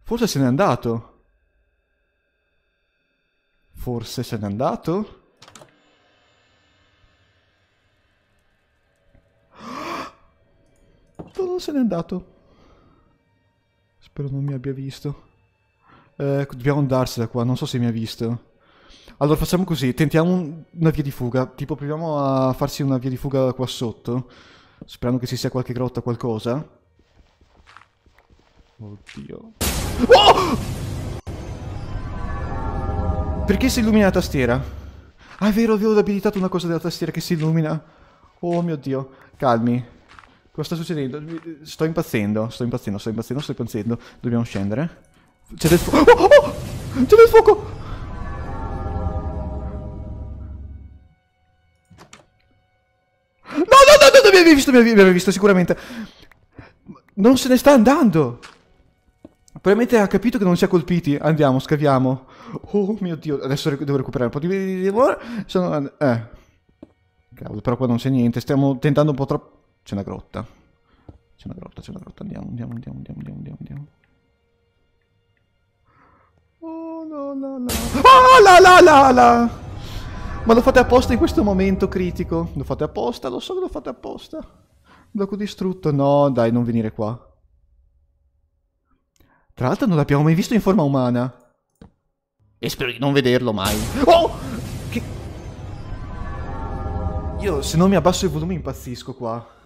Forse se n'è andato. Forse se n'è andato? No, se n'è andato. Spero non mi abbia visto. Dobbiamo andarsene da qua, non so se mi ha visto. Allora facciamo così, tentiamo una via di fuga. Tipo proviamo a farsi una via di fuga qua sotto. Sperando che ci sia qualche grotta o qualcosa. Oddio. Oh! Perché si illumina la tastiera? Ah, è vero, avevo abilitato una cosa della tastiera che si illumina. Oh mio Dio. Calmi. Cosa sta succedendo? Sto impazzendo. Dobbiamo scendere. C'è del fuoco. Oh, oh, oh! C'è del fuoco! No, mi aveva visto sicuramente. Non se ne sta andando. Probabilmente ha capito che non si è colpiti. Andiamo, scaviamo. Oh mio Dio, adesso devo recuperare un po' di lavoro. Cavolo, però qua non c'è niente. Stiamo tentando un po' troppo. C'è una grotta. Andiamo. Oh la. Ma lo fate apposta in questo momento critico. Lo fate apposta, lo so che lo fate apposta. Blocco distrutto. No, dai, non venire qua. Tra l'altro non l'abbiamo mai visto in forma umana. E spero di non vederlo mai. Oh! Che... Io se non mi abbasso il volume impazzisco qua.